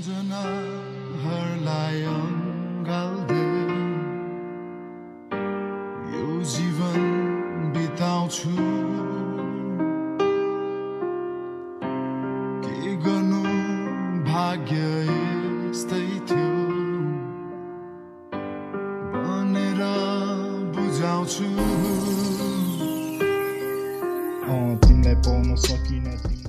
सम्झनाहरूलाई अँगाल्दै यो जीवन बिताउँछु के गर्नु भाग्य यस्तै थियो भनेर बुझाउँछु तिमीलाई पाउन सकिन